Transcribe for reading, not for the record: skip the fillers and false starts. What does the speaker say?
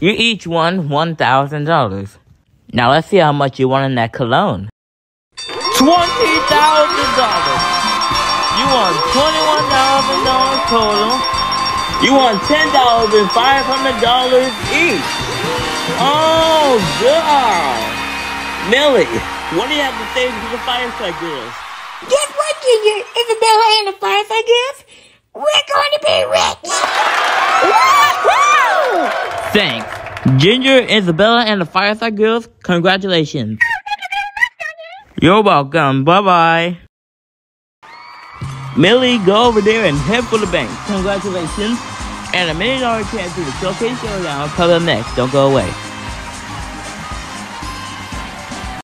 You each won $1,000. Now let's see how much you won in that cologne. $20,000! You won $21,000 total. You won $10,500 each. Oh, girl! Millie, what do you have to say to the Fireside girls? Guess what, Ginger, Isabella, and the Fireside girls? We're going to be rich! Woo-hoo! Thanks. Ginger, Isabella, and the Fireside girls, congratulations. You're welcome. Bye-bye. Millie, go over there and head for the bank. Congratulations. And $1 million chance to the Showcase Showdown coming up next. Don't go away.